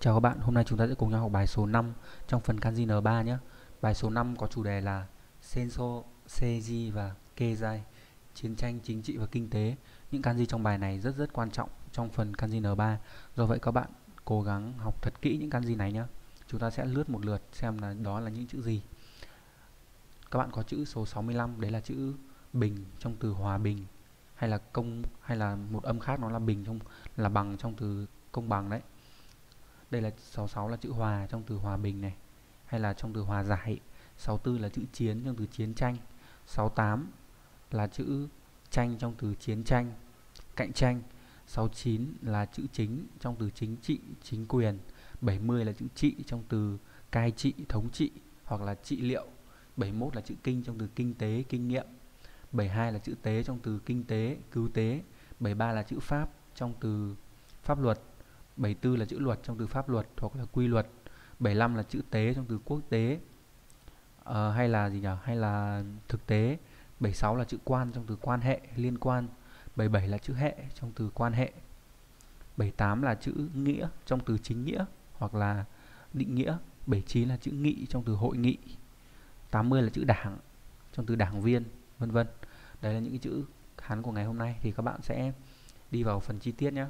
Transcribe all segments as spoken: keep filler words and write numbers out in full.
Chào các bạn, hôm nay chúng ta sẽ cùng nhau học bài số năm trong phần Kanji en ba nhé. Bài số năm có chủ đề là Senso, Seiji và Keizai, chiến tranh, chính trị và kinh tế. Những kanji trong bài này rất rất quan trọng trong phần Kanji en ba. Do vậy các bạn cố gắng học thật kỹ những kanji này nhé. Chúng ta sẽ lướt một lượt xem là đó là những chữ gì. Các bạn có chữ số sáu mươi lăm, đấy là chữ bình trong từ hòa bình, hay là công, hay là một âm khác nó là bình trong là bằng trong từ công bằng đấy. Đây là sáu mươi sáu là chữ hòa trong từ hòa bình này, hay là trong từ hòa giải. sáu mươi tư là chữ chiến trong từ chiến tranh. sáu mươi tám là chữ tranh trong từ chiến tranh, cạnh tranh. sáu mươi chín là chữ chính trong từ chính trị, chính quyền. bảy mươi là chữ trị trong từ cai trị, thống trị hoặc là trị liệu. bảy mươi mốt là chữ kinh trong từ kinh tế, kinh nghiệm. bảy mươi hai là chữ tế trong từ kinh tế, cứu tế. bảy mươi ba là chữ pháp trong từ pháp luật. bảy mươi tư là chữ luật trong từ pháp luật hoặc là quy luật. bảy mươi lăm là chữ tế trong từ quốc tế, ờ, hay là gì nhỉ? Hay là thực tế. bảy mươi sáu là chữ quan trong từ quan hệ, liên quan. bảy mươi bảy là chữ hệ trong từ quan hệ. bảy mươi tám là chữ nghĩa trong từ chính nghĩa hoặc là định nghĩa. bảy mươi chín là chữ nghị trong từ hội nghị. tám mươi là chữ đảng trong từ đảng viên, vân vân. Đấy là những cái chữ Hán của ngày hôm nay, thì các bạn sẽ đi vào phần chi tiết nhé.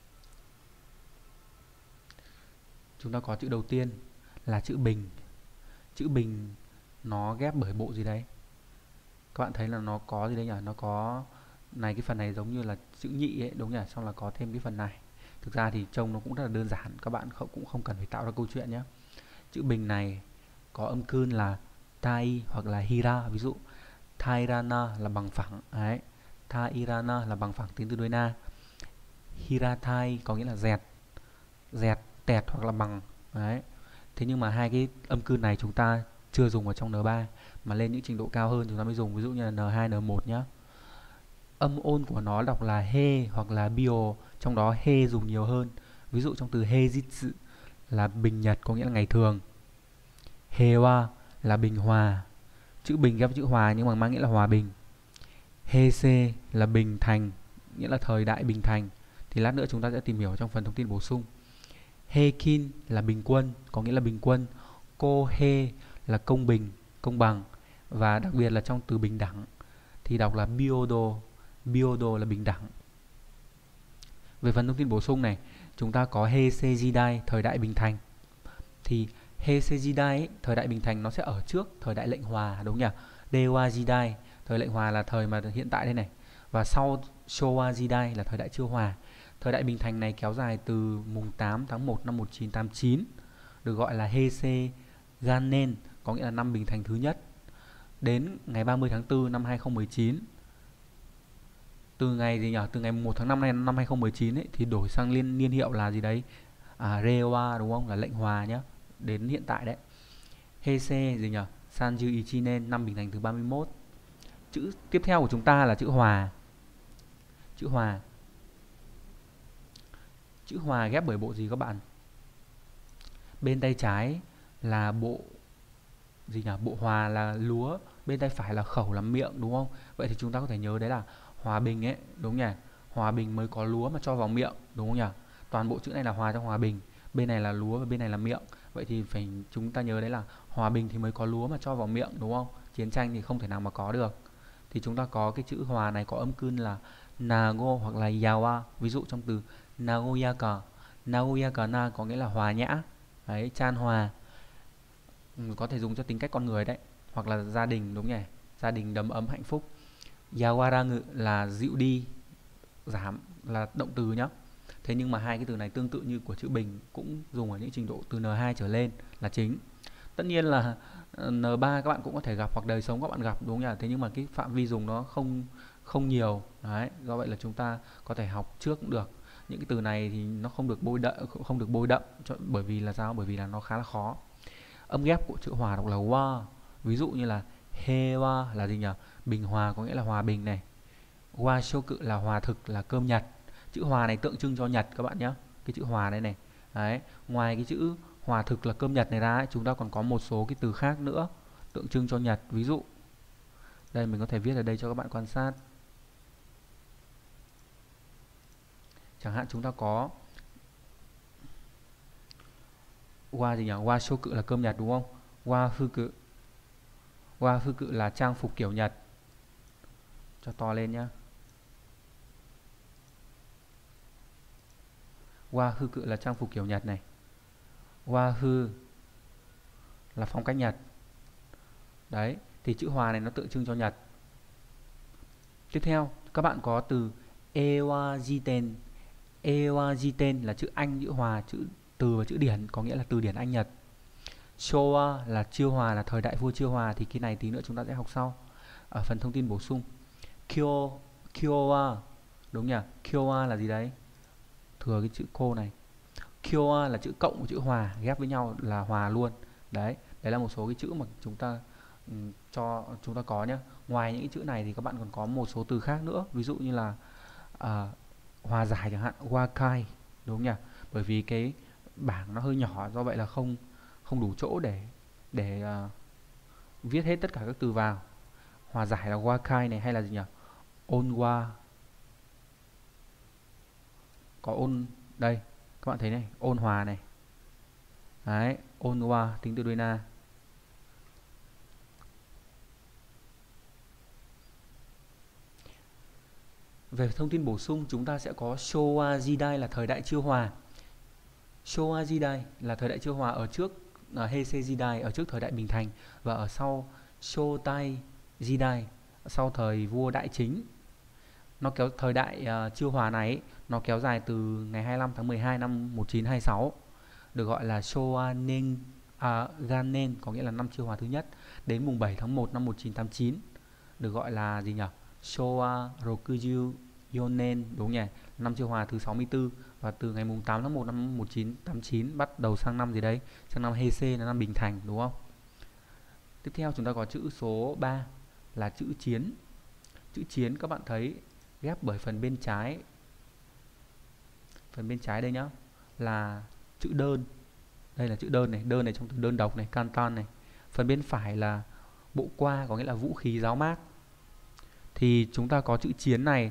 Chúng ta có chữ đầu tiên là chữ bình. Chữ bình nó ghép bởi bộ gì đấy? Các bạn thấy là nó có gì đấy nhỉ? Nó có này, cái phần này giống như là chữ nhị ấy, đúng nhỉ? Xong là có thêm cái phần này. Thực ra thì trông nó cũng rất là đơn giản, các bạn không, cũng không cần phải tạo ra câu chuyện nhé. Chữ bình này có âm cương là tai hoặc là hira. Ví dụ tairana là bằng phẳng đấy, tairana là bằng phẳng tính từ đuôi na. Hiratai có nghĩa là dẹt, dẹt, tẹt hoặc là bằng đấy. Thế nhưng mà hai cái âm cương này chúng ta chưa dùng ở trong en ba, mà lên những trình độ cao hơn chúng ta mới dùng, ví dụ như là en hai, en một nhá. Âm ôn của nó đọc là he hoặc là bio, trong đó he dùng nhiều hơn. Ví dụ trong từ heijitsu là bình nhật, có nghĩa là ngày thường. Hewa là bình hòa, chữ bình ghép chữ hòa nhưng mà mang nghĩa là hòa bình. Heisei là bình thành, nghĩa là thời đại bình thành. Thì lát nữa chúng ta sẽ tìm hiểu trong phần thông tin bổ sung. Heikin là bình quân, có nghĩa là bình quân. Kohei là công bình, công bằng. Và đặc biệt là trong từ bình đẳng thì đọc là byodo, byodo là bình đẳng. Về phần thông tin bổ sung này, chúng ta có Heisei Jidai, thời đại bình thành. Thì Heisei Jidai ấy, thời đại bình thành nó sẽ ở trước thời đại lệnh hòa, đúng nhỉ? Dewa Jidai, thời lệnh hòa là thời mà hiện tại đây này. Và sau Showa Jidai là thời đại chưa hòa. Thời đại bình thành này kéo dài từ mùng tám tháng một năm một nghìn chín trăm tám mươi chín, được gọi là Heisei Gannen, có nghĩa là năm bình thành thứ nhất, đến ngày ba mươi tháng tư năm hai nghìn không trăm mười chín. Từ ngày gì nhỉ? Từ ngày một tháng năm này năm hai nghìn không trăm mười chín ấy, thì đổi sang liên niên hiệu là gì đấy? À, Reiwa, đúng không? Là lệnh hòa nhá. Đến hiện tại đấy. Heisei gì nhỉ? Sanju Ichinen, năm bình thành thứ ba mươi mốt. Chữ tiếp theo của chúng ta là chữ hòa. Chữ hòa. Chữ hòa ghép bởi bộ gì các bạn? Bên tay trái là bộ gì nhỉ? Bộ hòa là lúa, bên tay phải là khẩu là miệng, đúng không? Vậy thì chúng ta có thể nhớ đấy là hòa bình ấy, đúng nhỉ? Hòa bình mới có lúa mà cho vào miệng, đúng không nhỉ? Toàn bộ chữ này là hòa trong hòa bình, bên này là lúa và bên này là miệng. Vậy thì phải chúng ta nhớ đấy là hòa bình thì mới có lúa mà cho vào miệng, đúng không? Chiến tranh thì không thể nào mà có được. Thì chúng ta có cái chữ hòa này có âm cương là nago hoặc là yawa. Ví dụ trong từ nagoyaka, nagoyaka na có nghĩa là hòa nhã, đấy, chan hòa. Ừ, có thể dùng cho tính cách con người đấy, hoặc là gia đình, đúng nhỉ? Gia đình đầm ấm hạnh phúc. Yawaragu là dịu đi, giảm, là động từ nhá. Thế nhưng mà hai cái từ này tương tự như của chữ bình, cũng dùng ở những trình độ từ en hai trở lên là chính. Tất nhiên là en ba các bạn cũng có thể gặp, hoặc đời sống các bạn gặp, đúng nhỉ? Thế nhưng mà cái phạm vi dùng nó không không nhiều. Đấy, do vậy là chúng ta có thể học trước cũng được. Những cái từ này thì nó không được bôi đậm, không được bôi đậm cho, bởi vì là sao? Bởi vì là nó khá là khó. Âm ghép của chữ hòa đọc là wa. Ví dụ như là hewa là gì nhỉ? Bình hòa có nghĩa là hòa bình này. Wa shoku là hòa thực, là cơm nhật. Chữ hòa này tượng trưng cho nhật các bạn nhé. Cái chữ hòa đây này. Đấy, ngoài cái chữ hòa thực là cơm nhật này ra ấy, chúng ta còn có một số cái từ khác nữa tượng trưng cho nhật. Ví dụ đây, mình có thể viết ở đây cho các bạn quan sát. Chẳng hạn chúng ta có Wa gì nhỉ? Wa shoku là cơm Nhật đúng không? Wa fuku. Wa fuku là trang phục kiểu Nhật. Cho to lên nhá. Wa fuku là trang phục kiểu Nhật này. Wa fu là phong cách Nhật. Đấy, thì chữ hòa này nó tượng trưng cho Nhật. Tiếp theo, các bạn có từ ewa jiten. Ewa jiten là chữ Anh, chữ hòa, chữ từ và chữ điển, có nghĩa là từ điển Anh Nhật. Showa là chiêu hòa, là thời đại vua chiêu hòa, thì cái này tí nữa chúng ta sẽ học sau ở phần thông tin bổ sung. Kyo, Kyowa, đúng nhỉ? Kyowa là gì đấy? Thừa cái chữ cô này. Kyowa là chữ cộng của chữ hòa, ghép với nhau là hòa luôn. Đấy, đấy là một số cái chữ mà chúng ta um, cho chúng ta có nhé. Ngoài những cái chữ này thì các bạn còn có một số từ khác nữa, ví dụ như là uh, hòa giải chẳng hạn, wakai, đúng nhỉ? Bởi vì cái bảng nó hơi nhỏ, do vậy là không không đủ chỗ để để uh, viết hết tất cả các từ vào. Hòa giải là wakai này, hay là gì nhỉ? Onwa, có ôn đây, các bạn thấy này, ôn hòa này. Đấy, onwa tính từ đuôi na. Về thông tin bổ sung, chúng ta sẽ có Showa Jidai là thời đại chiêu hòa. Showa Jidai là thời đại chiêu hòa, ở trước uh, Heisei Jidai, ở trước thời đại Bình Thành, và ở sau Shotai Jidai, sau thời vua Đại Chính. Nó kéo thời đại uh, chiêu hòa này ấy, nó kéo dài từ ngày hai mươi lăm tháng mười hai năm một nghìn chín trăm hai mươi sáu, được gọi là Showa Nen à, Ganen, có nghĩa là năm chiêu hòa thứ nhất, đến mùng bảy tháng một năm một nghìn chín trăm tám mươi chín, được gọi là gì nhỉ? Showa Rokuju Yonen, đúng nhỉ? Năm chiêu hòa thứ sáu mươi tư, và từ ngày mùng tám tháng một năm một nghìn chín trăm tám mươi chín bắt đầu sang năm gì đấy, sang năm Heisei là năm Bình Thành, đúng không? Tiếp theo chúng ta có chữ số ba là chữ chiến. Chữ chiến các bạn thấy ghép bởi phần bên trái. Phần bên trái đây nhá, là chữ đơn. Đây là chữ đơn này, đơn này trong từ đơn độc này, kantan này. Phần bên phải là bộ qua, có nghĩa là vũ khí giáo mác. Thì chúng ta có chữ chiến này,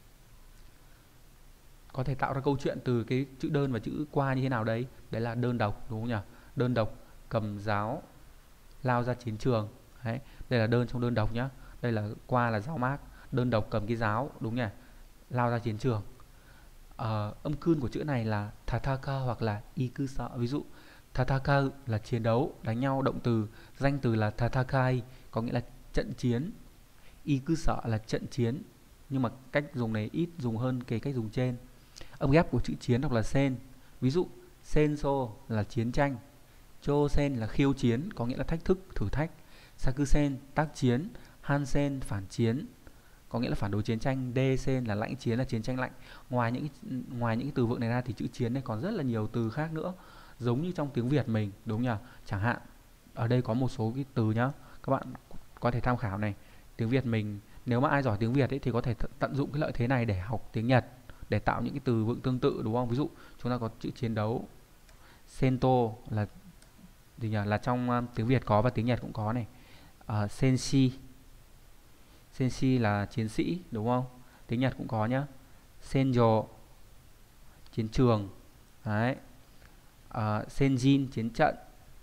có thể tạo ra câu chuyện từ cái chữ đơn và chữ qua như thế nào đấy. Đấy là đơn độc, đúng không nhỉ? Đơn độc cầm giáo lao ra chiến trường. Đấy, đây là đơn trong đơn độc nhá. Đây là qua là giáo mác, đơn độc cầm cái giáo, đúng nhỉ? Lao ra chiến trường. Ờ, âm cương của chữ này là tataka hoặc là ikusa. Ví dụ tataka là chiến đấu, đánh nhau, động từ, danh từ là tatakai, có nghĩa là trận chiến. Ikusa là trận chiến, nhưng mà cách dùng này ít dùng hơn cái cách dùng trên. Âm ghép của chữ chiến hoặc là sen. Ví dụ senso là chiến tranh, chosen là khiêu chiến, có nghĩa là thách thức, thử thách, sakusen tác chiến, hansen phản chiến, có nghĩa là phản đối chiến tranh, desen là lãnh chiến, là chiến tranh lạnh. Ngoài những ngoài những cái từ vựng này ra thì chữ chiến này còn rất là nhiều từ khác nữa, giống như trong tiếng Việt mình, đúng nhỉ? Chẳng hạn ở đây có một số cái từ nhá, các bạn có thể tham khảo này. Tiếng Việt mình, nếu mà ai giỏi tiếng Việt ấy thì có thể tận dụng cái lợi thế này để học tiếng Nhật, để tạo những cái từ vựng tương tự, đúng không? Ví dụ chúng ta có chữ chiến đấu, sento là gì nhỉ? Là trong um, tiếng Việt có và tiếng Nhật cũng có này. Uh, senshi, senshi là chiến sĩ, đúng không? Tiếng Nhật cũng có nhá. Senjo chiến trường. Đấy. Uh, senjin chiến trận.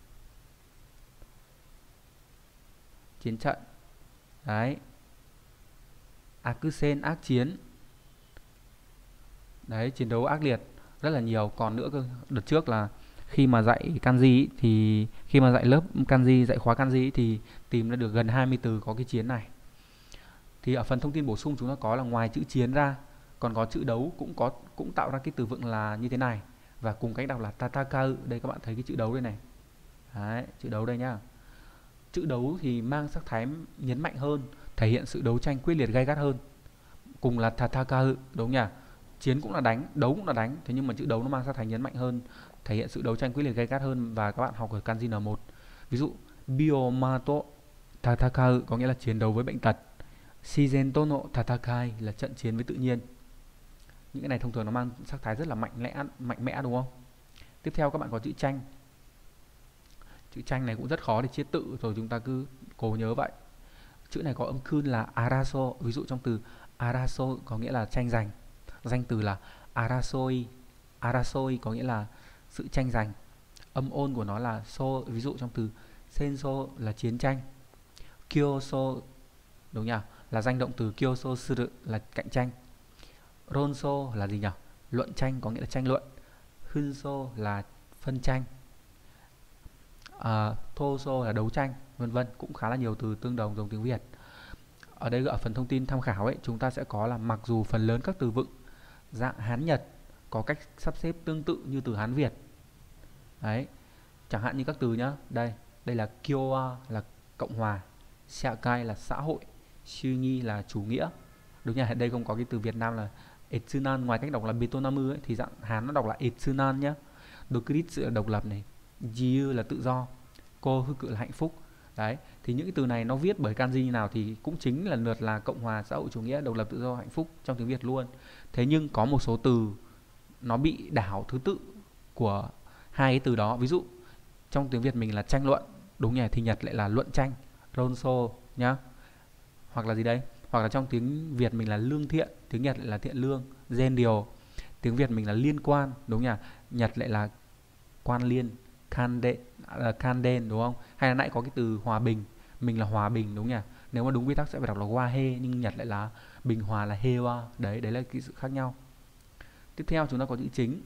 Chiến trận. Đấy. Akusen ác chiến. Đấy, chiến đấu ác liệt, rất là nhiều. Còn nữa cơ, đợt trước là khi mà dạy kanji ý, thì khi mà dạy lớp kanji, dạy khóa kanji ý, thì tìm ra được gần hai mươi từ có cái chiến này. Thì ở phần thông tin bổ sung chúng ta có là ngoài chữ chiến ra, còn có chữ đấu cũng có cũng tạo ra cái từ vựng là như thế này, và cùng cách đọc là tatakau. Đây các bạn thấy cái chữ đấu đây này. Đấy, chữ đấu đây nhá. Chữ đấu thì mang sắc thái nhấn mạnh hơn, thể hiện sự đấu tranh quyết liệt gay gắt hơn. Cùng là tatakau, đúng nhỉ? Chiến cũng là đánh, đấu cũng là đánh, thế nhưng mà chữ đấu nó mang sắc thái nhấn mạnh hơn, thể hiện sự đấu tranh quyết liệt gay gắt hơn, và các bạn học ở kanji en một. Ví dụ biomato tatakau có nghĩa là chiến đấu với bệnh tật. Shizento no tatakai là trận chiến với tự nhiên. Những cái này thông thường nó mang sắc thái rất là mạnh mẽ, mạnh mẽ, đúng không? Tiếp theo các bạn có chữ tranh. Chữ tranh này cũng rất khó để chiết tự, rồi chúng ta cứ cố nhớ vậy. Chữ này có âm kun là araso. Ví dụ trong từ araso có nghĩa là tranh giành. Danh từ là arasoi. Arasoi có nghĩa là sự tranh giành. Âm ôn của nó là so, ví dụ trong từ senso là chiến tranh, kyoso đúng nhỉ, là danh động từ kyoso suru là cạnh tranh, ronso là gì nhỉ, luận tranh có nghĩa là tranh luận, hunso là phân tranh, uh, toso là đấu tranh, vân vân, cũng khá là nhiều từ tương đồng giống tiếng Việt. Ở đây ở phần thông tin tham khảo ấy, chúng ta sẽ có là mặc dù phần lớn các từ vựng dạng Hán Nhật có cách sắp xếp tương tự như từ Hán Việt. Đấy, chẳng hạn như các từ nhá, đây, đây là Kyowa là cộng hòa, Shakai là xã hội, Shunyi là chủ nghĩa. Đúng nhỉ, đây không có cái từ Việt Nam là Etsunan, ngoài cách đọc là Betonamu ấy, thì dạng Hán nó đọc là Etsunan nhá. Dokuritsu là độc lập này, Jiu là tự do, Ko Huku là hạnh phúc. Đấy, thì những cái từ này nó viết bởi kanji như nào thì cũng chính là lượt là cộng hòa, xã hội chủ nghĩa, độc lập, tự do, hạnh phúc trong tiếng Việt luôn. Thế nhưng có một số từ nó bị đảo thứ tự của hai cái từ đó. Ví dụ trong tiếng Việt mình là tranh luận, đúng nhỉ, thì Nhật lại là luận tranh, ronso nhá. Hoặc là gì đây? Hoặc là trong tiếng Việt mình là lương thiện, tiếng Nhật lại là thiện lương, gendio. Tiếng Việt mình là liên quan, đúng nhỉ, Nhật lại là quan liên, kanden, uh, kanden đúng không? Hay là nãy có cái từ hòa bình, mình là hòa bình, đúng nhỉ? Nếu mà đúng quy tắc sẽ phải đọc là wahe, nhưng Nhật lại là bình hòa là hewa. Đấy, đấy là cái sự khác nhau. Tiếp theo chúng ta có chữ chính.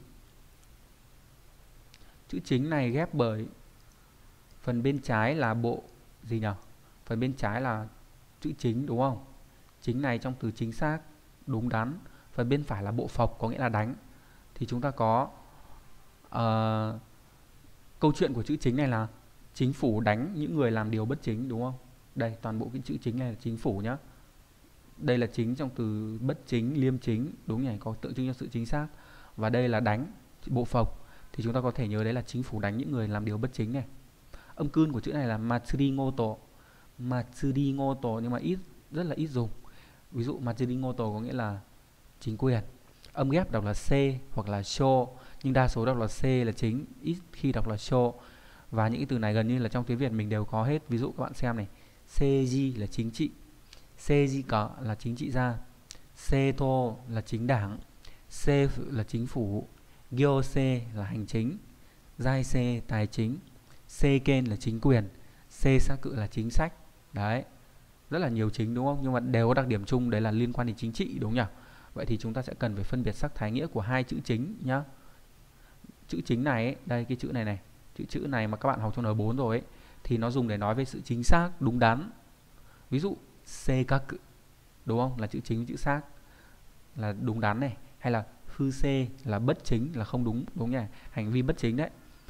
Chữ chính này ghép bởi phần bên trái là bộ gì nhỉ? Phần bên trái là chữ chính đúng không? Chính này trong từ chính xác, đúng đắn. Phần bên phải là bộ phộc có nghĩa là đánh. Thì chúng ta có uh, câu chuyện của chữ chính này là chính phủ đánh những người làm điều bất chính, đúng không? Đây, toàn bộ cái chữ chính này là chính phủ nhá. Đây là chính trong từ bất chính, liêm chính, đúng nhỉ, có tượng trưng cho sự chính xác. Và đây là đánh, bộ phộc, thì chúng ta có thể nhớ đấy là chính phủ đánh những người làm điều bất chính này. Âm cương của chữ này là matsuri ngoto, matsuri ngoto, nhưng mà ít, rất là ít dùng. Ví dụ matsuri ngoto có nghĩa là chính quyền. Âm ghép đọc là C hoặc là sho, nhưng đa số đọc là C là chính, ít khi đọc là sho. Và những cái từ này gần như là trong tiếng Việt mình đều có hết. Ví dụ các bạn xem này, seiji là chính trị, seijika là chính trị gia, seito là chính đảng, seifu là chính phủ, gyose là hành chính, zaise tài chính, seiken là chính quyền, seisaku là chính sách. Đấy, rất là nhiều chính đúng không? Nhưng mà đều có đặc điểm chung đấy là liên quan đến chính trị, đúng nhỉ? Vậy thì chúng ta sẽ cần phải phân biệt sắc thái nghĩa của hai chữ chính nhá. Chữ chính này ấy, đây cái chữ này này, chữ chữ này mà các bạn học trong N bốn rồi ấy, thì nó dùng để nói về sự chính xác, đúng đắn. Ví dụ seikaku, đúng không? Là chữ chính, chữ xác là đúng đắn này. Hay là fuse là bất chính, là không đúng, đúng nhỉ? Hành vi bất chính đấy.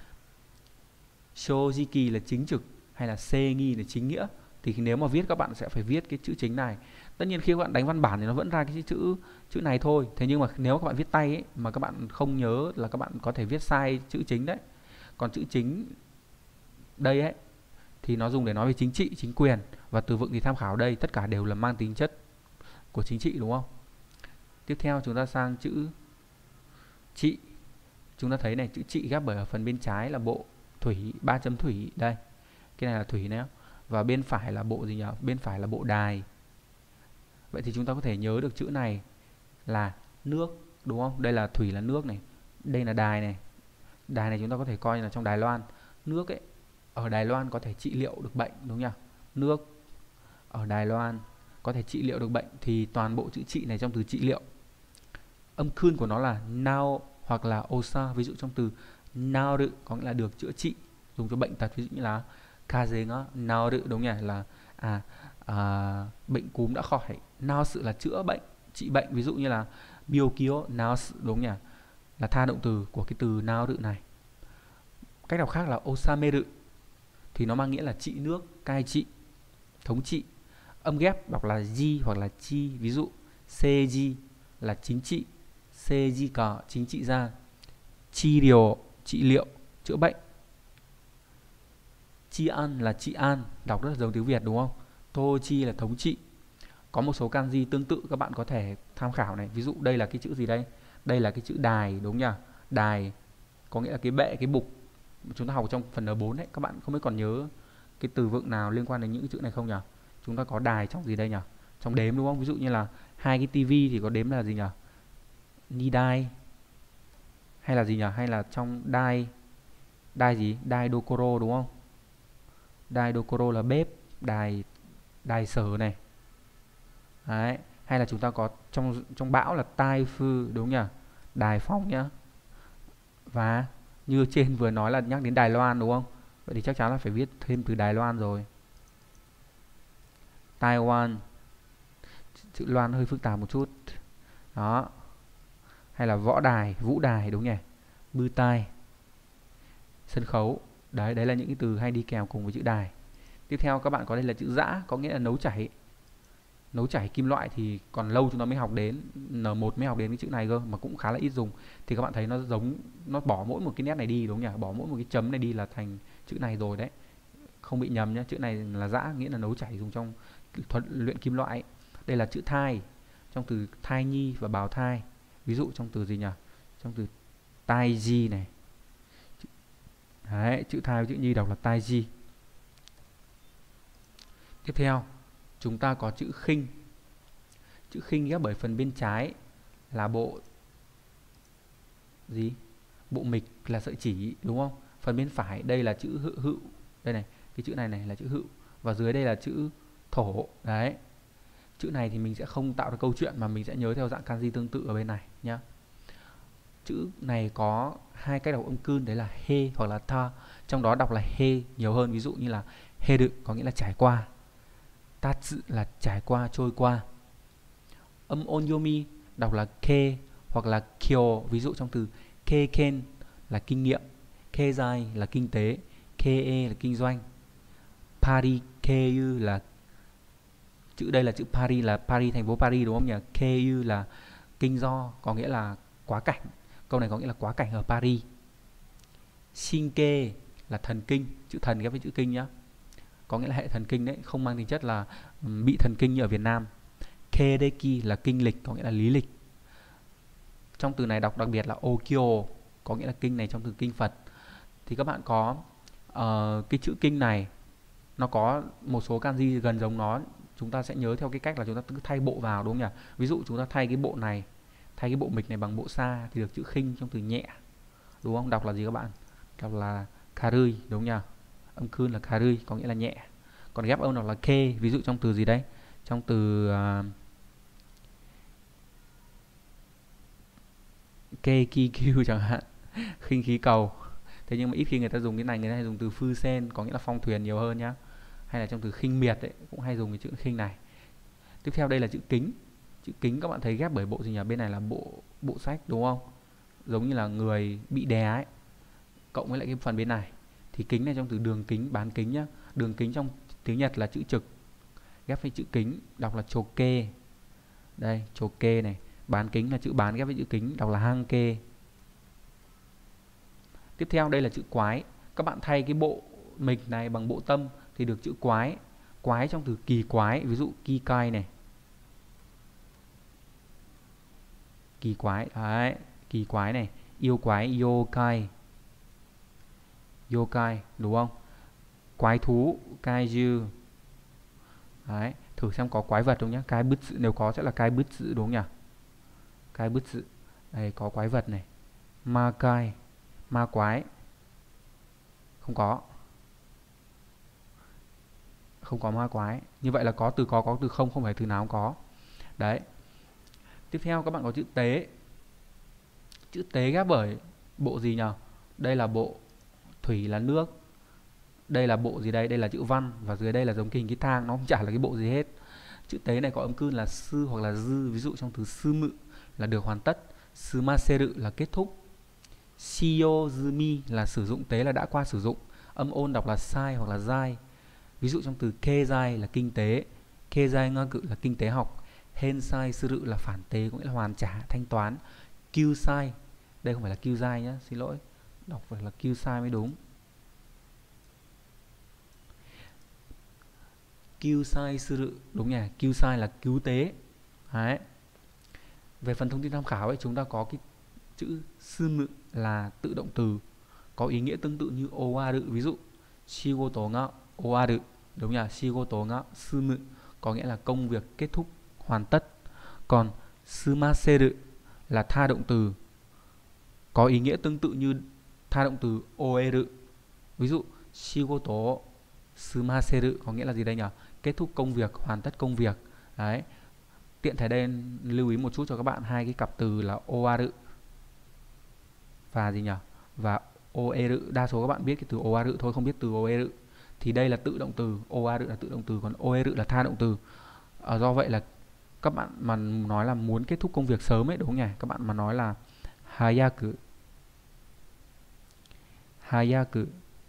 Shojiki là chính trực, hay là seigi là chính nghĩa. Thì nếu mà viết các bạn sẽ phải viết cái chữ chính này. Tất nhiên khi các bạn đánh văn bản thì nó vẫn ra cái chữ chữ này thôi. Thế nhưng mà nếu các bạn viết tay ấy, mà các bạn không nhớ là các bạn có thể viết sai chữ chính đấy. Còn chữ chính đây ấy thì nó dùng để nói về chính trị, chính quyền. Và từ vựng thì tham khảo đây tất cả đều là mang tính chất của chính trị, đúng không? Tiếp theo chúng ta sang chữ trị. Chúng ta thấy này, chữ trị ghép bởi ở phần bên trái là bộ thủy, ba chấm thủy đây. Cái này là thủy nhé. Và bên phải là bộ gì nhỉ? Bên phải là bộ đài. Vậy thì chúng ta có thể nhớ được chữ này là nước, đúng không? Đây là thủy là nước này, đây là đài này. Đài này chúng ta có thể coi là trong Đài Loan. Nước ấy, ở Đài Loan có thể trị liệu được bệnh, đúng nhỉ? Nước ở Đài Loan có thể trị liệu được bệnh, thì toàn bộ chữ trị này trong từ trị liệu. Âm khưn của nó là nao hoặc là osa. Ví dụ trong từ naoru có nghĩa là được chữa trị, dùng cho bệnh tật, ví dụ như là kaze nga naoru, đúng nhỉ, là à, à, bệnh cúm đã khỏi. Naosu là chữa bệnh, trị bệnh, ví dụ như là byokyo naosu, đúng nhỉ, là tha động từ của cái từ naoru này. Cách đọc khác là osameru, thì nó mang nghĩa là trị nước, cai trị, thống trị. Âm ghép đọc là ji hoặc là chi. Ví dụ seiji là chính trị, seijika chính trị gia, chi điều trị liệu, chữa bệnh. Chi an là trị an, đọc rất là giống tiếng Việt, đúng không? Tochi là thống trị. Có một số kanji tương tự các bạn có thể tham khảo này. Ví dụ đây là cái chữ gì đây? Đây là cái chữ đài, đúng nhỉ? Đài có nghĩa là cái bệ, cái bục. Chúng ta học trong phần N bốn đấy. Các bạn không biết còn nhớ cái từ vựng nào liên quan đến những chữ này không nhỉ? Chúng ta có đài trong gì đây nhỉ? Trong đếm, đúng không? Ví dụ như là hai cái tivi thì có đếm là gì nhỉ? Ni đai. Hay là gì nhỉ? Hay là trong đai Đài gì? Đài dokoro đúng không? Đài dokoro là bếp, đài đài sở này. Đấy, hay là chúng ta có trong trong bão là tai phư đúng nhỉ? Đài phong nhá. Và như trên vừa nói là nhắc đến Đài Loan đúng không? Vậy thì chắc chắn là phải viết thêm từ Đài Loan rồi. Taiwan, chữ Loan hơi phức tạp một chút. Đó. Hay là võ đài, vũ đài đúng nhỉ? Bư tai, sân khấu. Đấy, đấy là những cái từ hay đi kèm cùng với chữ đài. Tiếp theo các bạn có đây là chữ giã, có nghĩa là nấu chảy. Nấu chảy kim loại thì còn lâu chúng ta mới học đến, N một mới học đến cái chữ này cơ, mà cũng khá là ít dùng. Thì các bạn thấy nó giống, nó bỏ mỗi một cái nét này đi đúng không nhỉ? Bỏ mỗi một cái chấm này đi là thành chữ này rồi đấy. Không bị nhầm nhé, chữ này là giã, nghĩa là nấu chảy dùng trong thuật luyện kim loại ấy. Đây là chữ thai, trong từ thai nhi và bào thai. Ví dụ trong từ gì nhỉ? Trong từ tai di này. Đấy, chữ thai với chữ nhi đọc là tai di. Tiếp theo, chúng ta có chữ khinh. Chữ khinh ghép bởi phần bên trái là bộ gì? Bộ mịch là sợi chỉ đúng không? Phần bên phải đây là chữ hự hự. Đây này, cái chữ này này là chữ hự. Và dưới đây là chữ thổ. Đấy. Chữ này thì mình sẽ không tạo ra câu chuyện mà mình sẽ nhớ theo dạng kanji tương tự ở bên này nhá. Chữ này có hai cách đọc âm cun, đấy là he hoặc là ta. Trong đó đọc là he nhiều hơn, ví dụ như là heru có nghĩa là trải qua, tatsu là trải qua, trôi qua. Âm onyomi đọc là ke hoặc là kyo, ví dụ trong từ keiken là kinh nghiệm, keizai là kinh tế, ke là kinh doanh, parikeyu là chữ đây là chữ Paris, là Paris thành phố Paris đúng không nhỉ? Keyu là kinh do, có nghĩa là quá cảnh. Câu này có nghĩa là quá cảnh ở Paris. Shinke là thần kinh, chữ thần ghép với chữ kinh nhá, có nghĩa là hệ thần kinh đấy, không mang tính chất là bị thần kinh như ở Việt Nam. Keideki là kinh lịch, có nghĩa là lý lịch. Trong từ này đọc đặc biệt là Okyo, có nghĩa là kinh này trong từ kinh Phật. Thì các bạn có uh, cái chữ kinh này nó có một số kanji gần giống nó, chúng ta sẽ nhớ theo cái cách là chúng ta cứ thay bộ vào đúng không nhỉ? Ví dụ chúng ta thay cái bộ này, thay cái bộ mịch này bằng bộ sa thì được chữ khinh trong từ nhẹ, đúng không? Đọc là gì các bạn? Đọc là karui đúng nhỉ? Âm cun là karui có nghĩa là nhẹ. Còn ghép âm đọc là ke, ví dụ trong từ gì đấy? Trong từ uh, ke ki kyu chẳng hạn, khinh khí cầu. Thế nhưng mà ít khi người ta dùng cái này, người ta hay dùng từ phư sen, có nghĩa là phong thuyền nhiều hơn nhá. Hay là trong từ khinh miệt ấy, cũng hay dùng cái chữ khinh này. Tiếp theo đây là chữ kính. Chữ kính các bạn thấy ghép bởi bộ gì nhỉ? Bên này là bộ bộ sách đúng không? Giống như là người bị đè ấy, cộng với lại cái phần bên này. Thì kính này trong từ đường kính, bán kính nhá. Đường kính trong tiếng Nhật là chữ trực, ghép với chữ kính đọc là choke. Đây, choke này. Bán kính là chữ bán ghép với chữ kính đọc là hanke. Tiếp theo đây là chữ quái. Các bạn thay cái bộ mịch này bằng bộ tâm thì được chữ quái. Quái trong từ kỳ quái, ví dụ kikai này. Kỳ quái, đấy, kỳ quái này. Yêu quái, yokai. Yokai, đúng không? Quái thú, kaiju. Đấy, thử xem có quái vật không nhá. Cái bứt sự, nếu có sẽ là cái bứt sự đúng không nhỉ? Cái bứt sự. Đây có quái vật này. Ma kai, ma quái. Không có. Không có ma quái. Như vậy là có từ có, có từ không, không phải từ nào không có. Đấy. Tiếp theo các bạn có chữ tế. Chữ tế ghép bởi bộ gì nhỉ? Đây là bộ thủy là nước. Đây là bộ gì đây? Đây là chữ văn. Và dưới đây là giống hình cái thang, nó không chả là cái bộ gì hết. Chữ tế này có âm cun là sư hoặc là dư. Ví dụ trong từ sư mự là được hoàn tất, sumaseru là kết thúc, shiyozumi là sử dụng tế, là đã qua sử dụng. Âm ôn đọc là sai hoặc là dai. Ví dụ trong từ keizai là kinh tế, keizai nga cự là kinh tế học, hensai suru là phản tế, có nghĩa là hoàn trả, thanh toán. Kyusai, đây không phải là kyuzai nhé, xin lỗi, đọc phải là kyusai mới đúng. Kyusai suru đúng nhỉ, kyusai là cứu tế. Đấy. Về phần thông tin tham khảo ấy, chúng ta có cái chữ sumu là tự động từ, có ý nghĩa tương tự như owaru, ví dụ shigoto ga owaru đúng nhỉ, shigoto ga sumu có nghĩa là công việc kết thúc, hoàn tất. Còn sumaseru là tha động từ, có ý nghĩa tương tự như tha động từ oeru, Ví dụ shigoto sumaseru có nghĩa là gì đây nhỉ? Kết thúc công việc, hoàn tất công việc. Đấy. Tiện thể đây lưu ý một chút cho các bạn hai cái cặp từ là owaru và gì nhỉ? Và oeru. Đa số các bạn biết cái từ owaru thôi, không biết từ oeru. Thì đây là tự động từ, owaru là tự động từ, còn oeru là tha động từ. À, do vậy là các bạn mà nói là muốn kết thúc công việc sớm ấy, đúng không nhỉ? Các bạn mà nói là hayaku hayaku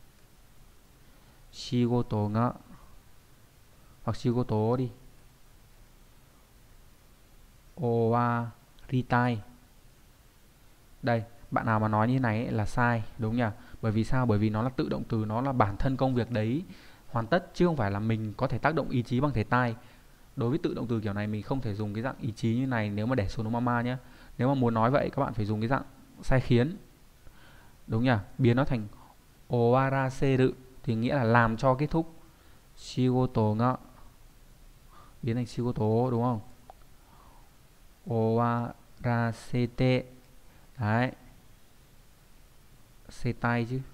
shigoto ga, hoặc shigoto đi owaritai. Đây, bạn nào mà nói như này ấy là sai, đúng nhỉ? Bởi vì sao? Bởi vì nó là tự động từ, nó là bản thân công việc đấy hoàn tất, chứ không phải là mình có thể tác động ý chí bằng thể tai. Đối với tự động từ kiểu này mình không thể dùng cái dạng ý chí như này nếu mà để sonomama nhé. Nếu mà muốn nói vậy các bạn phải dùng cái dạng sai khiến, đúng nhỉ? Biến nó thành owaraseru thì nghĩa là làm cho kết thúc. Shigoto ga biến thành shigoto, đúng không? Owarasete. Đấy. Setai chứ.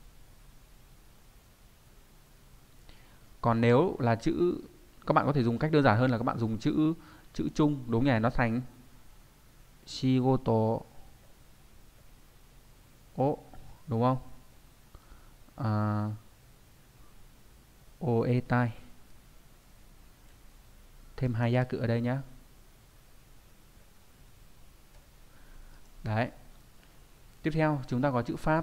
Còn nếu là chữ, các bạn có thể dùng cách đơn giản hơn là các bạn dùng chữ chữ chung, đúng nhỉ? Nó thành shigoto o, đúng không? À, oetai. Thêm hai gia cự ở đây nhá. Đấy. Tiếp theo chúng ta có chữ Pháp.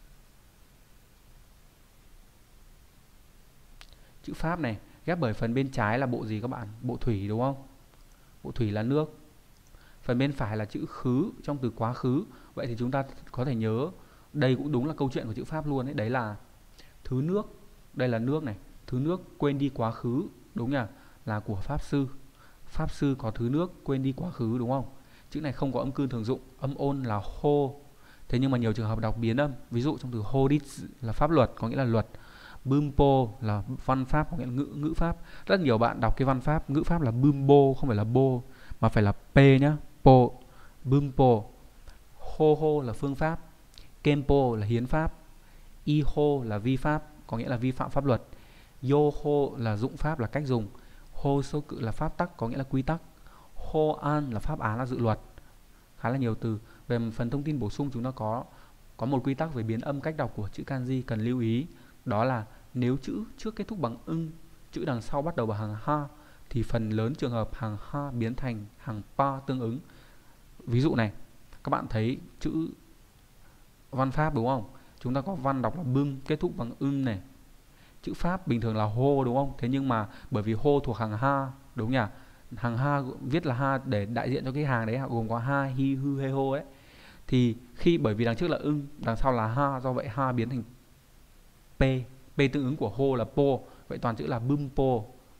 Chữ Pháp này ghép bởi phần bên trái là bộ gì các bạn? Bộ thủy, đúng không? Bộ thủy là nước. Phần bên phải là chữ khứ trong từ quá khứ. Vậy thì chúng ta có thể nhớ, đây cũng đúng là câu chuyện của chữ Pháp luôn ấy. Đấy là thứ nước. Đây là nước này. Thứ nước quên đi quá khứ, đúng nhỉ? Là của Pháp sư. Pháp sư có thứ nước quên đi quá khứ, đúng không? Chữ này không có âm cương thường dụng. Âm ôn là hô. Thế nhưng mà nhiều trường hợp đọc biến âm. Ví dụ trong từ horitsu là pháp luật, có nghĩa là luật. Bumpo là văn pháp, có nghĩa là ngữ, ngữ pháp. Rất nhiều bạn đọc cái văn pháp, ngữ pháp là bumbo, không phải là bo, mà phải là p nhá. Po, bumpo. Ho là phương pháp. Kempo là hiến pháp. Iho là vi pháp, có nghĩa là vi phạm pháp luật. Yoho là dụng pháp, là cách dùng. Hosoku là pháp tắc, có nghĩa là quy tắc. Hoan là pháp án, là dự luật. Khá là nhiều từ. Về phần thông tin bổ sung chúng ta có có một quy tắc về biến âm cách đọc của chữ kanji cần lưu ý. Đó là nếu chữ trước kết thúc bằng ưng, chữ đằng sau bắt đầu bằng hàng ha, thì phần lớn trường hợp hàng ha biến thành hàng pa tương ứng. Ví dụ này, các bạn thấy chữ văn pháp, đúng không? Chúng ta có văn đọc là bưng, kết thúc bằng ưng này. Chữ pháp bình thường là hô, đúng không? Thế nhưng mà bởi vì hô thuộc hàng ha, đúng nhỉ? Hàng ha viết là ha để đại diện cho cái hàng đấy, gồm có ha, hi, hư, he, hô ấy. Thì khi bởi vì đằng trước là ưng, đằng sau là ha, do vậy ha biến thành p. P tương ứng của hô là po, vậy toàn chữ là bumpo.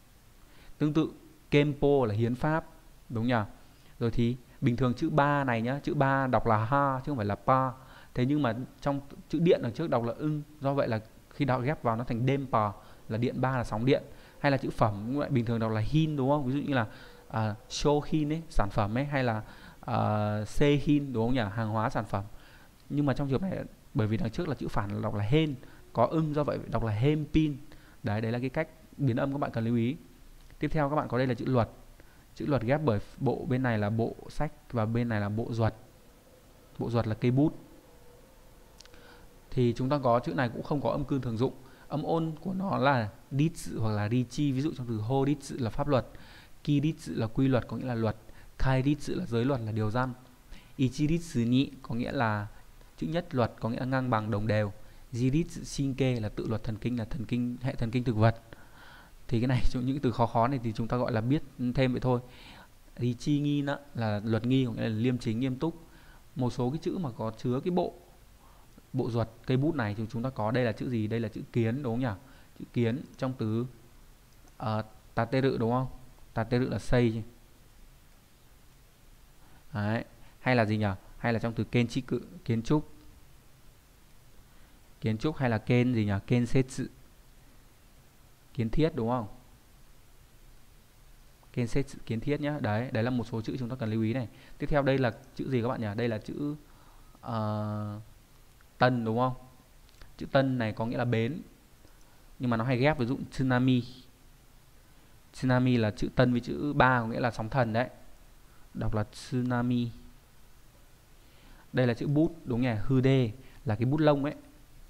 Tương tự kempo là hiến pháp, đúng nhỉ? Rồi thì bình thường chữ ba này nhá, chữ ba đọc là ha chứ không phải là pa. Thế nhưng mà trong chữ điện ở trước đọc là ưng, do vậy là khi đọc ghép vào nó thành dempa, là điện ba, là sóng điện. Hay là chữ phẩm cũng lại bình thường đọc là hin, đúng không? Ví dụ như là uh, shohin ấy, sản phẩm ấy, hay là uh, seihin, đúng không nhỉ? Hàng hóa, sản phẩm. Nhưng mà trong trường này bởi vì đằng trước là chữ phản là đọc là hen, có ưng, do vậy đọc là hempin. Đấy, đấy là cái cách biến âm các bạn cần lưu ý. Tiếp theo các bạn có đây là chữ luật. Chữ luật ghép bởi bộ bên này là bộ sách và bên này là bộ duật. Bộ duật là cây bút. Thì chúng ta có chữ này cũng không có âm cương thường dụng. Âm ôn của nó là ritsu hoặc là richi. Ví dụ trong từ horitsu là pháp luật, kiritsu là quy luật, có nghĩa là luật, kairitsu là giới luật, là điều răn, ichiritsu ni có nghĩa là chữ nhất luật, có nghĩa là ngang bằng, đồng đều, jiritsu shinke là tự luật thần kinh, là thần kinh, hệ thần kinh thực vật. Thì cái này, những từ khó khó này thì chúng ta gọi là biết thêm vậy thôi. Richi nghi là luật nghi, có nghĩa là liêm chính, nghiêm túc. Một số cái chữ mà có chứa cái bộ bộ ruột cây bút này thì chúng ta có đây là chữ gì? Đây là chữ kiến, đúng không nhỉ? Chữ kiến trong từ uh, tateru, đúng không? Tateru là xây. Đấy. Hay là gì nhỉ? Hay là trong từ kenchiku, kiến trúc. Kiến trúc hay là ken gì nhỉ? Kensetsu, kiến thiết, đúng không? Kensetsu, kiến thiết nhá. Đấy, đấy là một số chữ chúng ta cần lưu ý này. Tiếp theo đây là chữ gì các bạn nhỉ? Đây là chữ uh, tân, đúng không? Chữ tân này có nghĩa là bến, nhưng mà nó hay ghép với dụ tsunami. Tsunami là chữ tân với chữ ba có nghĩa là sóng thần đấy, đọc là tsunami. Đây là chữ bút, đúng nhỉ, hư đê là cái bút lông ấy,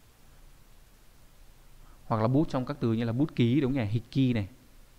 hoặc là bút trong các từ như là bút ký, đúng nhỉ, hiki này.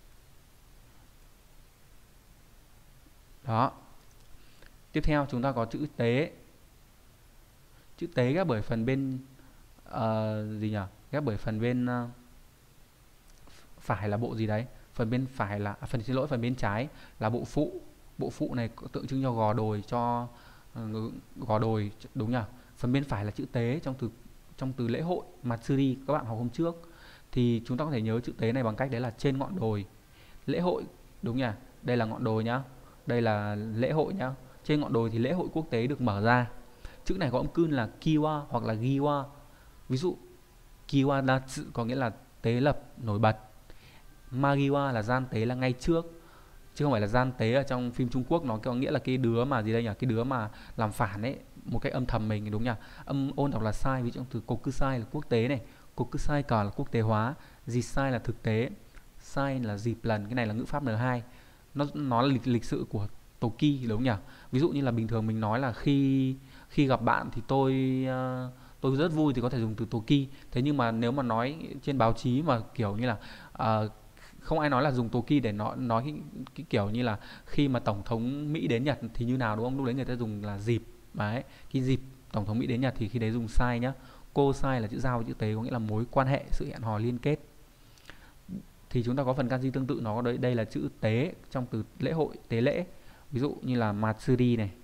Đó. Tiếp theo chúng ta có chữ tế. Chữ tế ghép bởi phần bên uh, gì nhỉ? Ghép bởi phần bên uh, phải là bộ gì đấy? Phần bên phải là à, phần xin lỗi, phần bên trái là bộ phụ. Bộ phụ này tượng trưng cho gò đồi, cho uh, gò đồi, đúng nhỉ? Phần bên phải là chữ tế trong từ trong từ lễ hội Matsuri các bạn học hôm trước. Thì chúng ta có thể nhớ chữ tế này bằng cách đấy là trên ngọn đồi. Lễ hội, đúng nhỉ? Đây là ngọn đồi nhá. Đây là lễ hội nhá. Trên ngọn đồi thì lễ hội quốc tế được mở ra. Chữ này có âm cun là kiwa hoặc là giwa. Ví dụ kiwa datsu có nghĩa là tế lập, nổi bật. Magiwa là gian tế, là ngay trước, chứ không phải là gian tế ở trong phim Trung Quốc. Nó có nghĩa là cái đứa mà gì đây nhỉ? Cái đứa mà làm phản ấy, một cách âm thầm mình, đúng nhỉ? Âm ôn đọc là sai, ví dụ trong từ kokusai là quốc tế này, kokusai cả là quốc tế hóa, jisai là thực tế, sai là dịp lần. Cái này là ngữ pháp en hai. Nó nó là lịch, lịch sự của Toki, đúng nhỉ? Ví dụ như là bình thường mình nói là khi khi gặp bạn thì tôi uh, tôi rất vui thì có thể dùng từ Toki. Thế nhưng mà nếu mà nói trên báo chí mà kiểu như là uh, không ai nói là dùng Toki để nói nói cái, cái kiểu như là khi mà tổng thống Mỹ đến Nhật thì như nào, đúng không? Lúc đấy người ta dùng là dịp. Đấy, cái dịp tổng thống Mỹ đến Nhật thì khi đấy dùng sai nhá. Cô sai là chữ giao với chữ tế, có nghĩa là mối quan hệ, sự hẹn hò, liên kết. Thì chúng ta có phần kanji tương tự, nó đây đây là chữ tế trong từ lễ hội, tế lễ. Ví dụ như là Matsuri này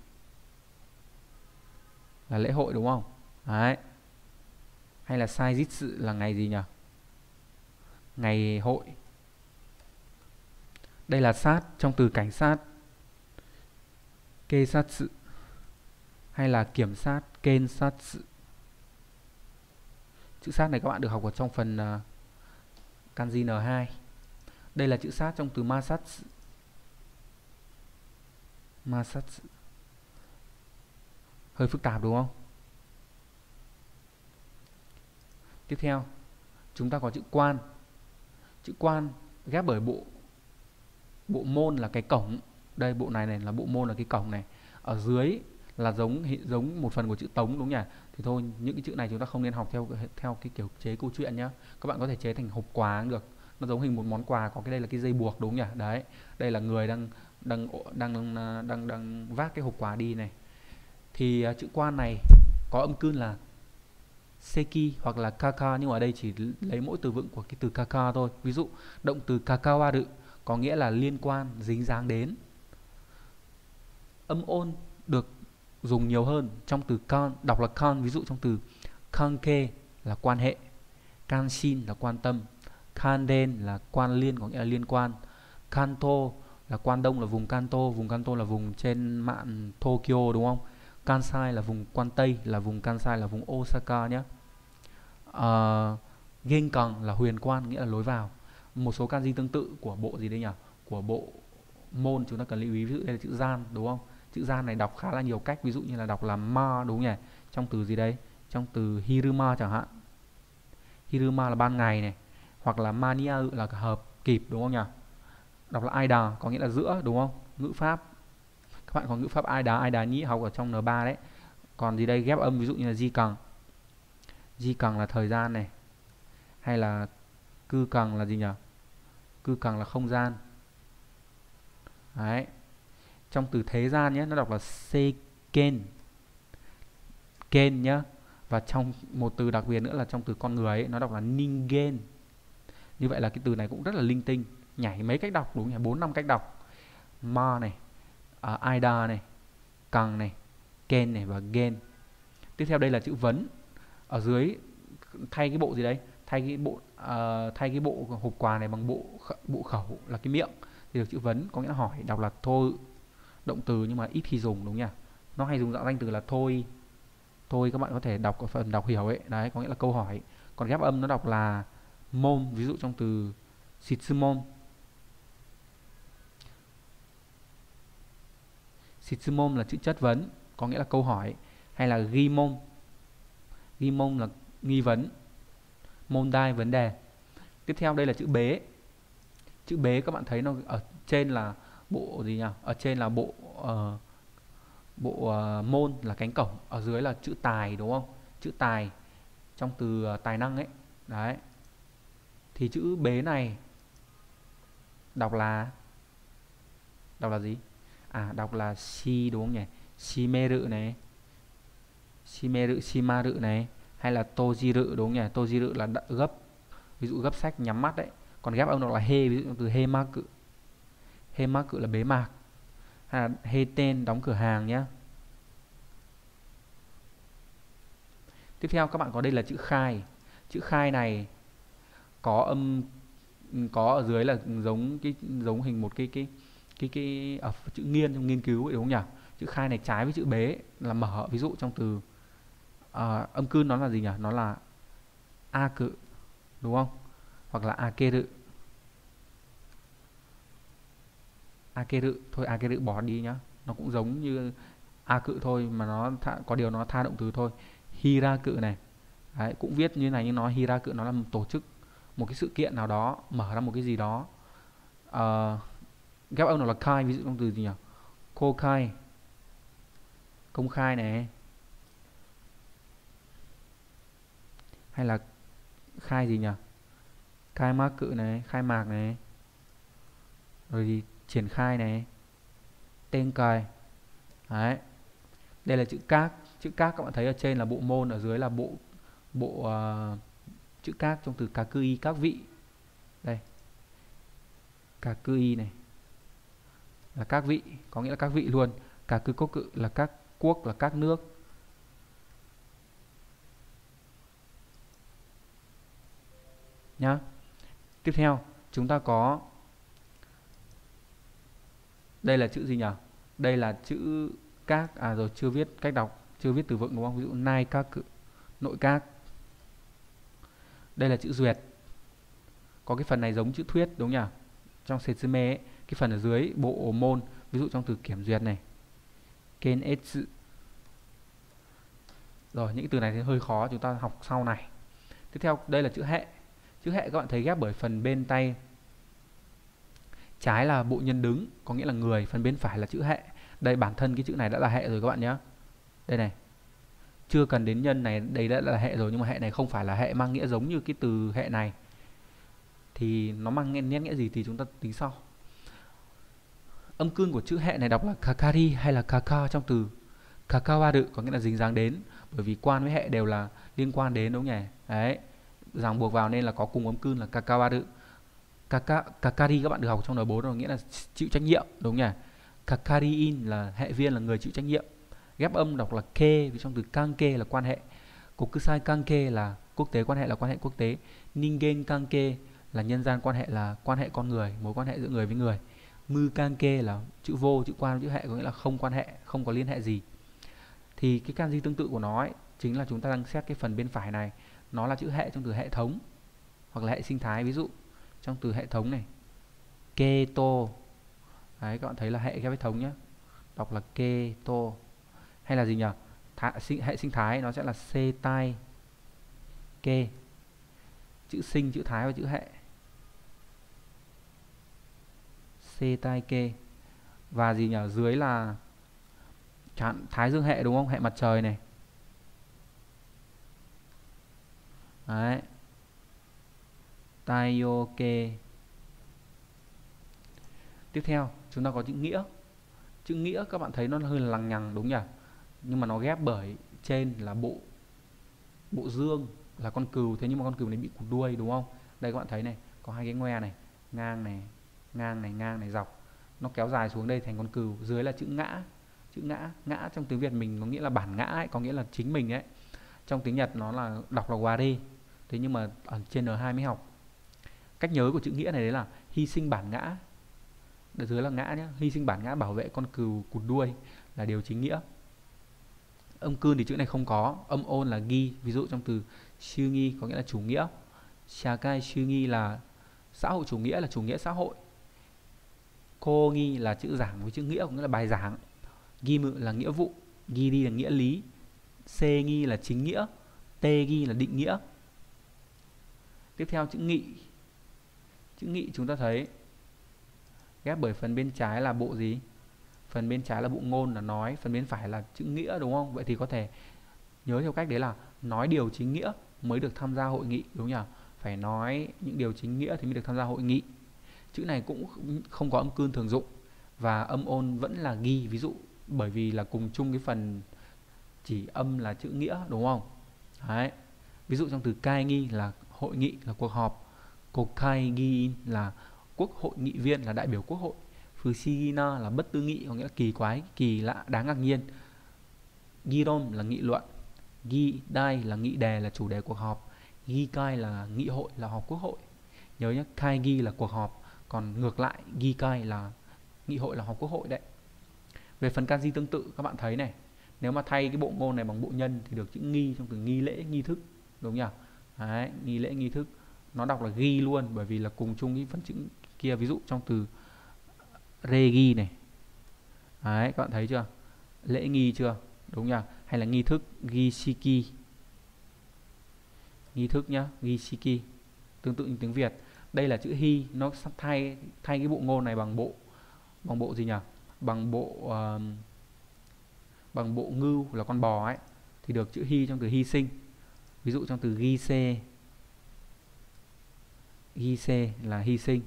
là lễ hội, đúng không? Đấy. Hay là Saijitsu là ngày gì nhỉ? Ngày hội. Đây là sát trong từ cảnh sát, Keisatsu. Hay là kiểm sát, Kensatsu. Chữ sát này các bạn được học ở trong phần uh, kanji en hai. Đây là chữ sát trong từ Masatsu. Masatsu. Hơi phức tạp đúng không? Tiếp theo, chúng ta có chữ quan. Chữ quan ghép bởi bộ bộ môn là cái cổng. Đây, bộ này này là bộ môn là cái cổng này. Ở dưới là giống giống một phần của chữ tống, đúng nhỉ? Thì thôi, những cái chữ này chúng ta không nên học theo theo cái kiểu chế câu chuyện nhá. Các bạn có thể chế thành hộp quà cũng được. Nó giống hình một món quà, có cái đây là cái dây buộc, đúng nhỉ? Đấy. Đây là người đang đang đang đang đang, đang vác cái hộp quà đi này. Thì uh, chữ quan này có âm cun là seki hoặc là kaka, nhưng mà ở đây chỉ lấy mỗi từ vựng của cái từ kaka thôi. Ví dụ động từ kakawaru có nghĩa là liên quan, dính dáng đến. Âm ôn được dùng nhiều hơn trong từ kan, đọc là kan. Ví dụ trong từ kanke là quan hệ, kanshin là quan tâm, kanden là quan liên, có nghĩa là liên quan, kanto là quan đông, là vùng Kanto. Vùng Kanto là vùng trên mạn Tokyo, đúng không? Kansai là vùng quan Tây, là vùng Kansai là vùng Osaka nhé. uh, Genkan là huyền quan, nghĩa là lối vào. Một số kanji tương tự của bộ gì đây nhỉ? Của bộ môn chúng ta cần lưu ý. Ví dụ đây là chữ gian, đúng không? Chữ gian này đọc khá là nhiều cách. Ví dụ như là đọc là ma, đúng nhỉ? Trong từ gì đây? Trong từ hiruma chẳng hạn. Hiruma là ban ngày này. Hoặc là mania là hợp, kịp, đúng không nhỉ? Đọc là aida có nghĩa là giữa, đúng không? Ngữ pháp. Các bạn có ngữ pháp aida, aida nhĩ học ở trong en ba đấy. Còn gì đây? Ghép âm ví dụ như là ji càng. Ji càng là thời gian này. Hay là cư càng là gì nhỉ? Cư càng là không gian. Đấy. Trong từ thế gian nhé, nó đọc là seiken. Ken nhá. Và trong một từ đặc biệt nữa là trong từ con người ấy, nó đọc là ningen. Như vậy là cái từ này cũng rất là linh tinh, nhảy mấy cách đọc, đúng nhỉ? bốn năm cách đọc. Ma này, uh, aida này, càng này, ken này và gen. Tiếp theo đây là chữ vấn. Ở dưới thay cái bộ gì đấy? Thay cái bộ uh, thay cái bộ hộp quà này bằng bộ bộ khẩu là cái miệng thì được chữ vấn, có nghĩa là hỏi, đọc là thôi, động từ nhưng mà ít khi dùng, đúng nhỉ? Nó hay dùng dạng danh từ là thôi. Thôi các bạn có thể đọc ở phần đọc hiểu ấy, đấy, có nghĩa là câu hỏi. Còn ghép âm nó đọc là môn, ví dụ trong từ shitsumon. Shitsumon là chữ chất vấn, có nghĩa là câu hỏi. Hay là gimon. Gimon là nghi vấn. Mondai vấn đề. Tiếp theo đây là chữ bế. Chữ bế các bạn thấy nó ở trên là bộ gì nhỉ? Ở trên là bộ uh, bộ uh, môn là cánh cổng, ở dưới là chữ tài đúng không? Chữ tài trong từ uh, tài năng ấy. Đấy. Thì chữ bế này đọc là đọc là gì? À đọc là shi đúng không nhỉ? Shimeru này. Shimeru, shimaru này, hay là tojiru đúng không nhỉ? Tojiru là gấp. Ví dụ gấp sách nhắm mắt đấy. Còn ghép âm đọc là he, ví dụ từ hemaku. Hemaku là bế mạc. Hay là heiten đóng cửa hàng nhé. Tiếp theo các bạn có đây là chữ khai. Chữ khai này có âm, có ở dưới là giống cái giống hình một cái cái cái cái ở chữ nghiên trong nghiên cứu ấy, đúng không nhỉ? Chữ khai này trái với chữ bế là mở. Ví dụ trong từ à, âm cương nó là gì nhỉ? Nó là aku đúng không? Hoặc là akeru. Akeru thôi, akeru bỏ đi nhá. Nó cũng giống như aku thôi, mà nó tha, có điều nó tha động từ thôi. Hiraku này. Đấy, cũng viết như này nhưng nó hiraku nó là một tổ chức, một cái sự kiện nào đó, mở ra một cái gì đó. Uh, ghép âm nó là kai, ví dụ trong từ gì nhỉ? Kokai, công khai này. Hay là khai gì nhỉ? Khai mạc cự này, khai mạc này. Rồi thì triển khai này. Tên cài. Đấy. Đây là chữ các. Chữ các các bạn thấy ở trên là bộ môn, ở dưới là bộ bộ uh, chữ các trong từ kakui, các vị. Đây. Kakui này là các vị, có nghĩa là các vị luôn. Kaku koku là các quốc, là các nước. Nhá. Tiếp theo chúng ta có đây là chữ gì nhỉ? Đây là chữ các. À rồi, chưa viết cách đọc, chưa viết từ vựng đúng không? Ví dụ nai các, nội các. Đây là chữ duyệt. Có cái phần này giống chữ thuyết đúng nhỉ? Trong setsume ấy, cái phần ở dưới bộ môn, ví dụ trong từ kiểm duyệt này. Kenetsu. Rồi, những từ này thì hơi khó, chúng ta học sau này. Tiếp theo đây là chữ hệ. Chữ hệ các bạn thấy ghép bởi phần bên tay trái là bộ nhân đứng, có nghĩa là người, phần bên phải là chữ hệ. Đây bản thân cái chữ này đã là hệ rồi các bạn nhé. Đây này. Chưa cần đến nhân này, đây đã là hệ rồi, nhưng mà hệ này không phải là hệ mang nghĩa giống như cái từ hệ này. Thì nó mang nét nghĩa gì thì chúng ta tính sau. Âm cương của chữ hệ này đọc là kakari hay là kaka trong từ kakawaru, có nghĩa là dính dáng đến, bởi vì quan với hệ đều là liên quan đến đúng không nhỉ? Đấy. Ràng buộc vào nên là có cùng âm cương là kakawaru. Kaka, kakari các bạn được học trong N bốn rồi, nghĩa là chịu trách nhiệm đúng nhỉ? Kakariin là hệ viên, là người chịu trách nhiệm. Ghép âm đọc là ke, vì trong từ kanke là quan hệ. Kokusai kanke là quốc tế, quan hệ là quan hệ quốc tế. Ningen kanke là nhân gian quan hệ, là quan hệ con người, mối quan hệ giữa người với người. Mu kanke là chữ vô, chữ quan, chữ hệ, có nghĩa là không quan hệ, không có liên hệ gì. Thì cái kanji tương tự của nó ấy, chính là chúng ta đang xét cái phần bên phải này, nó là chữ hệ trong từ hệ thống hoặc là hệ sinh thái. Ví dụ trong từ hệ thống này, keto. Đấy, các bạn thấy là hệ ghép với thống nhé, đọc là keto. Hay là gì nhỉ? Thả, sinh, hệ sinh thái nó sẽ là setai ke. Chữ sinh, chữ thái và chữ hệ. Setai ke. Và gì nhỉ? Dưới là thái dương hệ đúng không? Hệ mặt trời này. Đấy. Taiyoke. Tiếp theo chúng ta có chữ nghĩa. Chữ nghĩa các bạn thấy nó hơi lằng nhằng đúng nhỉ? Nhưng mà nó ghép bởi trên là bộ bộ dương là con cừu, thế nhưng mà con cừu này bị cụt đuôi đúng không? Đây các bạn thấy này, có hai cái ngoe này, ngang này, ngang này, ngang này, dọc. Nó kéo dài xuống đây thành con cừu. Dưới là chữ ngã. Chữ ngã, ngã trong tiếng Việt mình có nghĩa là bản ngã ấy, có nghĩa là chính mình ấy. Trong tiếng Nhật nó là đọc là ware. Thế nhưng mà ở trên N hai mới học. Cách nhớ của chữ nghĩa này đấy là hy sinh bản ngã. Ở dưới là ngã nhé, hy sinh bản ngã bảo vệ con cừu cụt đuôi là điều chính nghĩa. Âm cương thì chữ này không có. Âm ôn là ghi, ví dụ trong từ sư nghi có nghĩa là chủ nghĩa. Shakai sư nghi là xã hội chủ nghĩa, là chủ nghĩa xã hội. Cô nghi là chữ giảng với chữ nghĩa, có nghĩa là bài giảng. Ghi mự là nghĩa vụ. Ghi đi là nghĩa lý. C nghi là chính nghĩa. T ghi là định nghĩa. Tiếp theo chữ nghị. Chữ nghị chúng ta thấy ghép bởi phần bên trái là bộ gì? Phần bên trái là bộ ngôn là nói, phần bên phải là chữ nghĩa đúng không? Vậy thì có thể nhớ theo cách đấy là nói điều chính nghĩa mới được tham gia hội nghị, đúng nhỉ? Phải nói những điều chính nghĩa thì mới được tham gia hội nghị. Chữ này cũng không có âm cương thường dụng và âm ôn vẫn là ghi, ví dụ bởi vì là cùng chung cái phần chỉ âm là chữ nghĩa đúng không? Đấy. Ví dụ trong từ cai nghi là hội nghị, là cuộc họp. Cục khai ghi là quốc hội nghị viên, là đại biểu quốc hội. Fushigina là bất tư nghị, có nghĩa là kỳ quái, kỳ lạ, đáng ngạc nhiên. Giron là nghị luận. Gidai là nghị đề, là chủ đề cuộc họp. Gikai là nghị hội, là họp quốc hội. Nhớ nhé, kai gi là cuộc họp, còn ngược lại gikai là nghị hội, là họp quốc hội đấy. Về phần kanji tương tự các bạn thấy này, nếu mà thay cái bộ ngôn này bằng bộ nhân thì được chữ nghi trong từ nghi lễ, nghi thức, đúng nhỉ? Đấy, nghi lễ, nghi thức. Nó đọc là ghi luôn bởi vì là cùng chung cái phần chữ kia, ví dụ trong từ regi này. Đấy, các bạn thấy chưa? Lễ nghi chưa? Đúng nhỉ? Hay là nghi thức, gishiki. Nghi thức nhá, gishiki. Tương tự như tiếng Việt. Đây là chữ hi, nó thay thay cái bộ ngôn này bằng bộ bằng bộ gì nhỉ? Bằng bộ uh, bằng bộ ngưu là con bò ấy thì được chữ hi trong từ hy sinh. Ví dụ trong từ gise. Gise là hy sinh.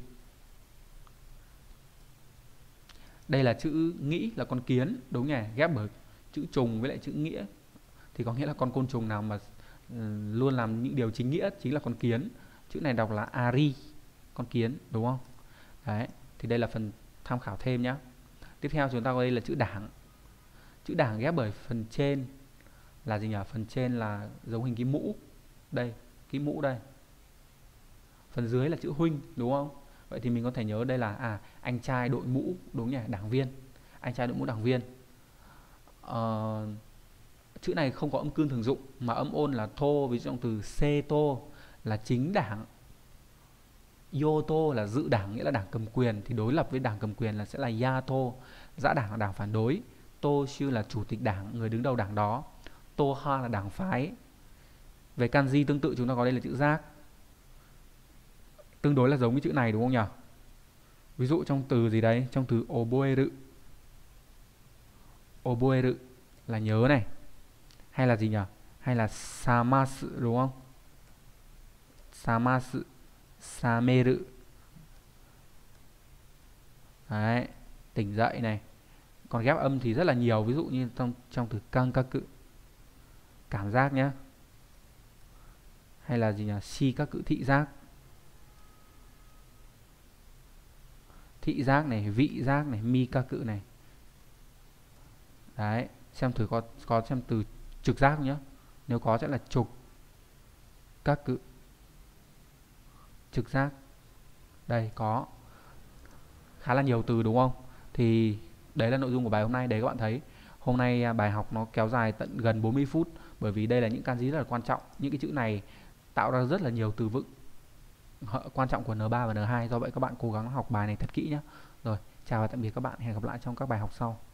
Đây là chữ nghĩ là con kiến, đúng nhỉ? Ghép bởi chữ trùng với lại chữ nghĩa thì có nghĩa là con côn trùng nào mà uh, luôn làm những điều chính nghĩa chính là con kiến. Chữ này đọc là ari, con kiến, đúng không? Đấy, thì đây là phần tham khảo thêm nhé. Tiếp theo chúng ta có đây là chữ đảng. Chữ đảng ghép bởi phần trên là gì nhỉ? Phần trên là giống hình cái mũ. Đây, cái mũ đây. Phần dưới là chữ huynh, đúng không? Vậy thì mình có thể nhớ đây là à anh trai đội mũ, đúng nhỉ? Đảng viên. Anh trai đội mũ đảng viên. Ờ, chữ này không có âm cương thường dụng mà âm ôn là thô, ví dụ trong từ seto là chính đảng. Yoto là dự đảng, nghĩa là đảng cầm quyền, thì đối lập với đảng cầm quyền là sẽ là yato, dã đảng là đảng phản đối. Toshu là chủ tịch đảng, người đứng đầu đảng đó. Toha là đảng phái. Về kanji tương tự chúng ta có đây là chữ giác. Tương đối là giống cái chữ này đúng không nhỉ? Ví dụ trong từ gì đấy, trong từ oboeru. Oboeru là nhớ này. Hay là gì nhỉ? Hay là samasu đúng không? Samasu, sameru. Đấy, tỉnh dậy này. Còn ghép âm thì rất là nhiều, ví dụ như trong trong từ kankaku, cảm giác nhé. Hay là gì nhỉ? Shikaku, thị giác. Thị giác này, vị giác này, mikaku này. Đấy, xem thử có có xem từ trực giác không nhá. Nếu có sẽ là trục kaku. Trực giác. Đây có khá là nhiều từ đúng không? Thì đấy là nội dung của bài hôm nay. Đấy các bạn thấy hôm nay bài học nó kéo dài tận gần bốn mươi phút bởi vì đây là những kanji rất là quan trọng. Những cái chữ này tạo ra rất là nhiều từ vựng quan trọng của N ba và N hai. Do vậy các bạn cố gắng học bài này thật kỹ nhé. Rồi, chào và tạm biệt các bạn. Hẹn gặp lại trong các bài học sau.